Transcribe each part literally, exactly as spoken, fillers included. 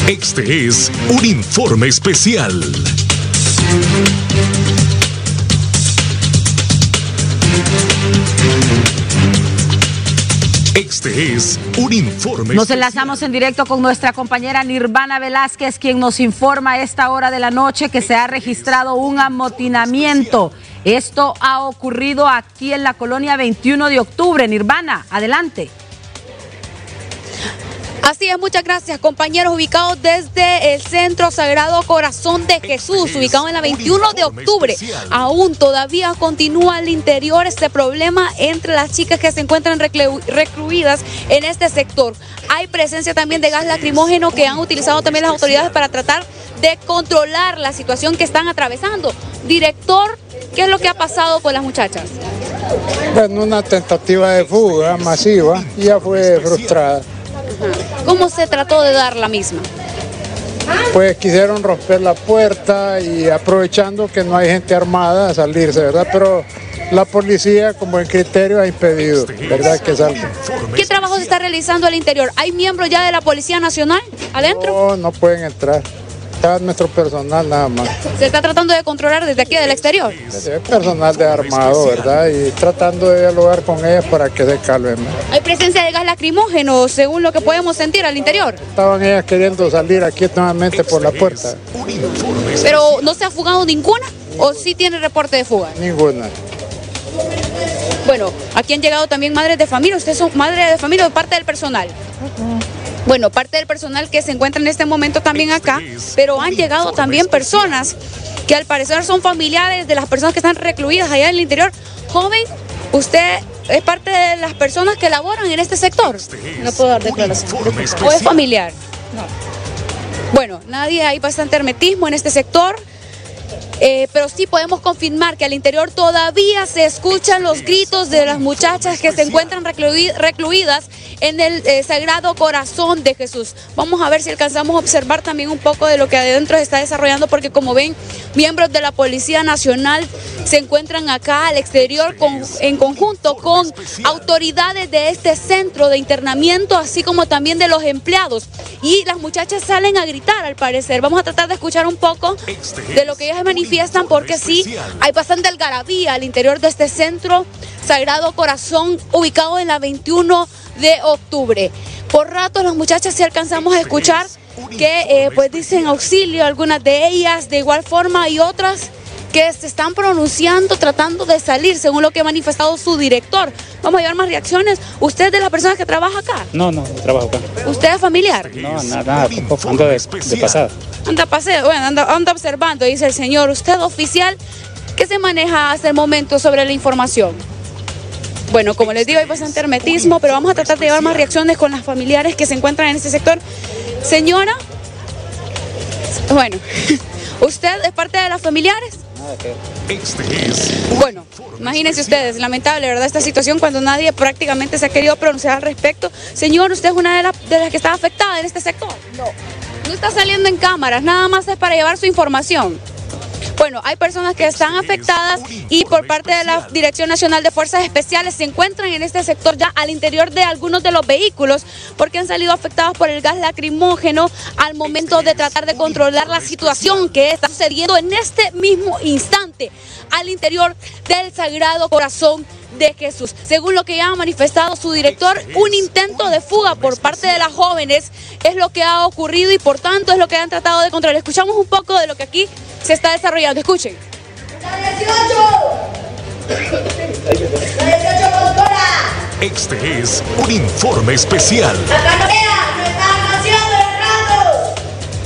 Este es un informe especial. Este es un informe. Nos enlazamos en directo con nuestra compañera Nirvana Velázquez, quien nos informa a esta hora de la noche que se ha registrado un amotinamiento. Esto ha ocurrido aquí en la colonia veintiuno de octubre. Nirvana, adelante. Así es, muchas gracias, compañeros. Ubicados desde el Centro Sagrado Corazón de Jesús, ubicado en la veintiuno de octubre. Aún todavía continúa al interior este problema entre las chicas que se encuentran reclu recluidas en este sector. Hay presencia también de gas lacrimógeno que han utilizado también las autoridades para tratar de controlar la situación que están atravesando. Director, ¿qué es lo que ha pasado con las muchachas? Bueno, una tentativa de fuga masiva y ya fue frustrada. ¿Cómo se trató de dar la misma? Pues quisieron romper la puerta y aprovechando que no hay gente armada a salirse, ¿verdad? Pero la policía con buen criterio ha impedido, ¿verdad? Que salgan. ¿Qué trabajo se está realizando al interior? ¿Hay miembros ya de la Policía Nacional adentro? No, no pueden entrar. Está nuestro personal nada más. ¿Se está tratando de controlar desde aquí, del exterior? Desde el personal de armado, ¿verdad? Y tratando de dialogar con ellas para que se calmen. ¿Hay presencia de gas lacrimógeno, según lo que podemos sentir al interior? Estaban ellas queriendo salir aquí nuevamente por la puerta. ¿Pero no se ha fugado ninguna o sí tiene reporte de fuga? Ninguna. Bueno, aquí han llegado también madres de familia. ¿Ustedes son madres de familia o parte del personal? Bueno, parte del personal que se encuentra en este momento también acá, pero han llegado también personas que al parecer son familiares de las personas que están recluidas allá en el interior. Joven, ¿usted es parte de las personas que laboran en este sector? No puedo dar declaración. ¿O es familiar? No. Bueno, nadie, hay bastante hermetismo en este sector. Eh, pero sí podemos confirmar que al interior todavía se escuchan los gritos de las muchachas que se encuentran recluidas en el eh, Sagrado Corazón de Jesús. Vamos a ver si alcanzamos a observar también un poco de lo que adentro se está desarrollando, porque como ven, miembros de la Policía Nacional se encuentran acá al exterior con, en conjunto con autoridades de este centro de internamiento, así como también de los empleados. Y las muchachas salen a gritar, al parecer. Vamos a tratar de escuchar un poco de lo que ellas manifiestan, porque sí, hay bastante algarabía al interior de este centro Sagrado Corazón, ubicado en la veintiuno de octubre. Por rato las muchachas sí alcanzamos a escuchar que eh, pues dicen auxilio, algunas de ellas, de igual forma y otras que se están pronunciando, tratando de salir, según lo que ha manifestado su director. Vamos a llevar más reacciones. ¿Usted es de las personas que trabaja acá? No, no, no trabajo acá. ¿Usted es familiar? No, nada, nada, tampoco, ando de, de pasada. Anda paseo, bueno, anda, anda observando, dice el señor. ¿Usted oficial qué se maneja hasta el momento sobre la información? Bueno, como les digo, hay bastante hermetismo, pero vamos a tratar de llevar más reacciones con las familiares que se encuentran en este sector. Señora, bueno, ¿usted es parte de las familiares? Bueno, imagínense ustedes, lamentable, ¿verdad? Esta situación cuando nadie prácticamente se ha querido pronunciar al respecto. Señor, ¿usted es una de, la, de las que está afectada en este sector? No. No está saliendo en cámaras, nada más es para llevar su información. Bueno, hay personas que están afectadas y por parte de la Dirección Nacional de Fuerzas Especiales se encuentran en este sector ya al interior de algunos de los vehículos, porque han salido afectados por el gas lacrimógeno al momento de tratar de controlar la situación que está sucediendo en este mismo instante al interior del Sagrado Corazón de Jesús. Según lo que ya ha manifestado su director, un intento de fuga por parte de las jóvenes es lo que ha ocurrido y por tanto es lo que han tratado de controlar. Escuchamos un poco de lo que aquí se está desarrollando. Escuchen. ¡La dieciocho! ¡La dieciocho, doctora! Este es un informe especial. ¡La canopea! ¡No está demasiado errado!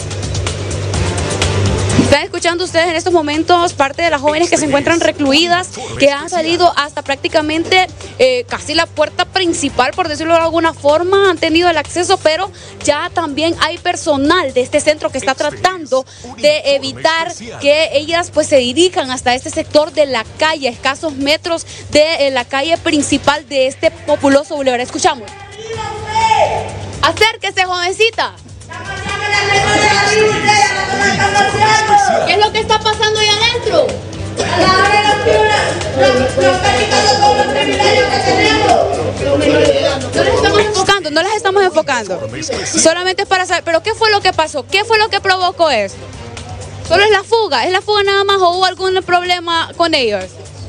Están escuchando ustedes en estos momentos parte de las jóvenes que se encuentran recluidas, que han salido hasta prácticamente eh, casi la puerta principal, por decirlo de alguna forma, han tenido el acceso, pero ya también hay personal de este centro que está tratando de evitar que ellas pues se dirijan hasta este sector de la calle, a escasos metros de eh, la calle principal de este populoso bulevar. Escuchamos. Acérquese, jovencita. ¿Qué es lo que está pasando ahí adentro? A la hora nocturna, nos, nos está quitando todos los privilegios que tenemos. No las estamos enfocando, no las estamos enfocando. Solamente es para saber, pero ¿qué fue lo que pasó? ¿Qué fue lo que provocó esto? ¿Solo es la fuga? ¿Es la fuga nada más o hubo algún problema con ellos?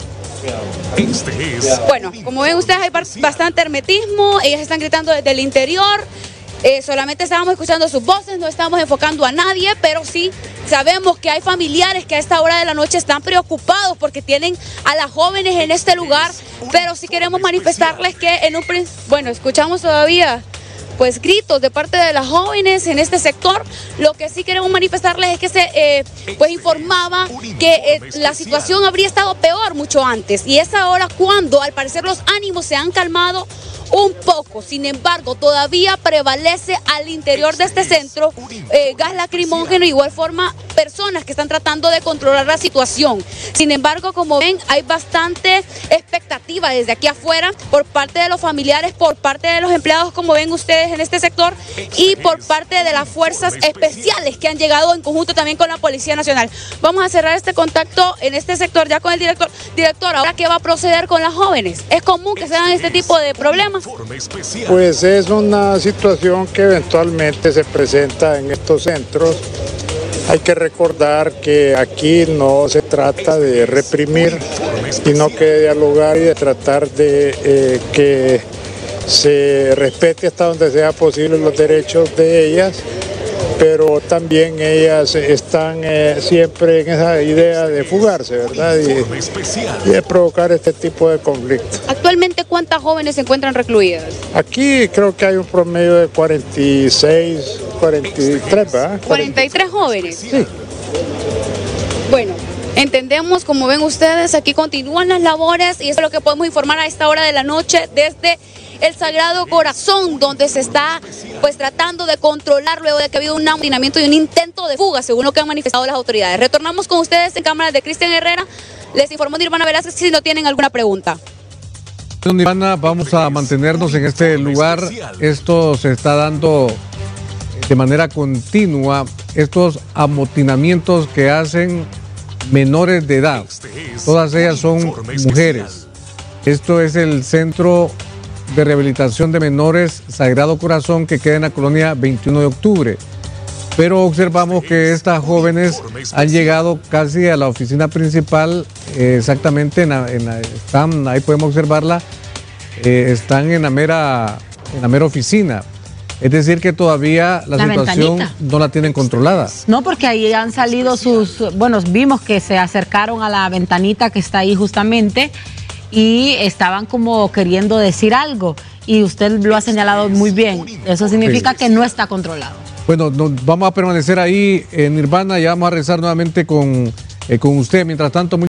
Bueno, como ven ustedes hay bastante hermetismo, ellas están gritando desde el interior, eh, solamente estábamos escuchando sus voces, no estamos enfocando a nadie, pero sí sabemos que hay familiares que a esta hora de la noche están preocupados porque tienen a las jóvenes en este lugar, pero sí queremos manifestarles que en un principio, bueno, escuchamos todavía pues gritos de parte de las jóvenes en este sector. Lo que sí queremos manifestarles es que se eh, pues informaba que eh, la situación habría estado peor mucho antes y es ahora cuando al parecer los ánimos se han calmado un poco. Sin embargo, todavía prevalece al interior de este centro eh, gas lacrimógeno, igual forma personas que están tratando de controlar la situación. Sin embargo, como ven, hay bastante expectativa desde aquí afuera por parte de los familiares, por parte de los empleados, como ven ustedes en este sector, y por parte de las fuerzas especiales que han llegado en conjunto también con la Policía Nacional. Vamos a cerrar este contacto en este sector ya con el director. Director, ¿ahora qué va a proceder con las jóvenes? ¿Es común que se dan este tipo de problemas? Pues es una situación que eventualmente se presenta en estos centros. Hay que recordar que aquí no se trata de reprimir, sino que de dialogar y de tratar de eh, que se respete hasta donde sea posible los derechos de ellas, pero también ellas están eh, siempre en esa idea de fugarse, ¿verdad? Y, y de provocar este tipo de conflictos. Actualmente, ¿cuántas jóvenes se encuentran recluidas? Aquí creo que hay un promedio de cuarenta y seis, cuarenta y tres, ¿verdad? cuarenta y tres jóvenes. Sí. Bueno, entendemos, como ven ustedes, aquí continúan las labores y eso es lo que podemos informar a esta hora de la noche desde el Sagrado Corazón, donde se está pues tratando de controlar luego de que ha habido un amotinamiento y un intento de fuga, según lo que han manifestado las autoridades. Retornamos con ustedes en cámaras de Cristian Herrera. Les informó Nirvana Velázquez si no tienen alguna pregunta. Nirvana, vamos a mantenernos en este lugar. Esto se está dando de manera continua, estos amotinamientos que hacen menores de edad. Todas ellas son mujeres. Esto es el Centro de Rehabilitación de Menores Sagrado Corazón, que queda en la colonia veintiuno de octubre. Pero observamos que estas jóvenes han llegado casi a la oficina principal, eh, exactamente, en la, en la, están, ahí podemos observarla, eh, están en la, mera, en la mera oficina. Es decir, que todavía la, la situación ventanita no la tienen controlada. No, porque ahí han salido sus, bueno, vimos que se acercaron a la ventanita que está ahí justamente, y estaban como queriendo decir algo, y usted lo ha señalado muy bien. Eso significa sí, que no está controlado. Bueno, nos vamos a permanecer ahí en Nirvana y vamos a regresar nuevamente con, eh, con usted. Mientras tanto, muy